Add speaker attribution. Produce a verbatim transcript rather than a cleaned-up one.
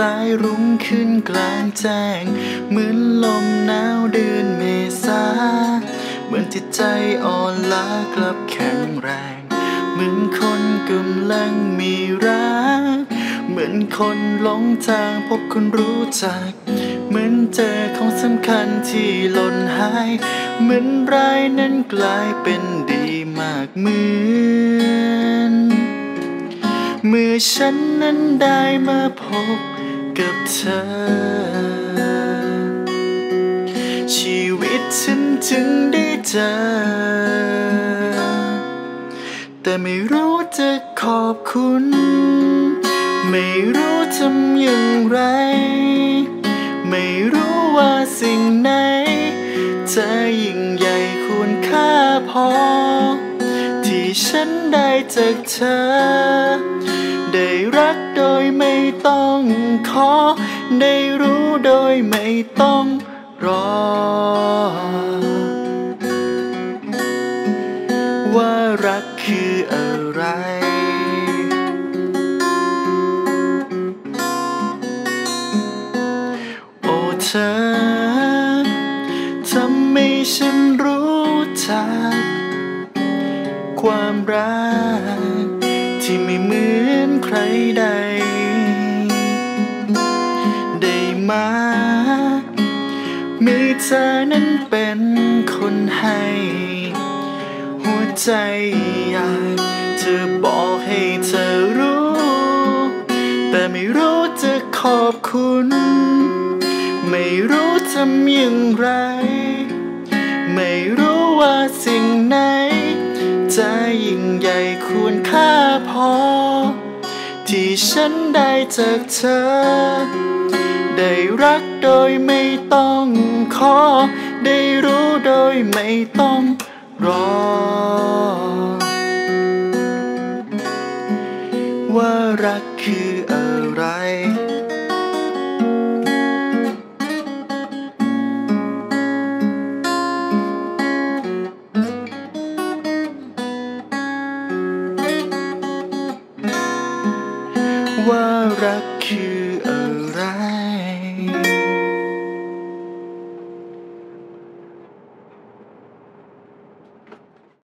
Speaker 1: ายรุ้งขึ้นกลางแจ้งเหมือนลมหนาวเดือนเมษาเหมือนจิตใจอ่อนล้ากลับแข็งแรงเหมือนคนกำลังมีรักเหมือนคนหลงทางพบคนรู้จักเหมือนเจอของสำคัญที่หล่นหายเหมือนร้ายนั้นกลายเป็นดีมากเหมือนเมื่อฉันนั้นได้มาพบกับเธอชีวิตฉันจึงได้เจอแต่ไม่รู้จะขอบคุณไม่รู้ทำอย่างไรไม่รู้ว่าสิ่งไหนจะยิ่งใหญ่ควรค่าพอที่ฉันได้จากเธอได้รักโดยไม่ต้องขอได้รู้โดยไม่ต้องรอว่ารักคืออะไรโอ้เธอทำให้ฉันรู้จักความรักที่ไม่เหมือนใครใดได้มามีเธอนั้นเป็นคนให้หัวใจอยากจะบอกให้เธอรู้แต่ไม่รู้จะขอบคุณไม่รู้ทำอย่างไรไม่รู้ว่าสิ่งไหนจะยิ่งใหญ่ควรค่าพอที่ฉันได้จากเธอได้รักโดยไม่ต้องขอได้รู้โดยไม่ต้องรอว่ารักคืออะไรว่ารัก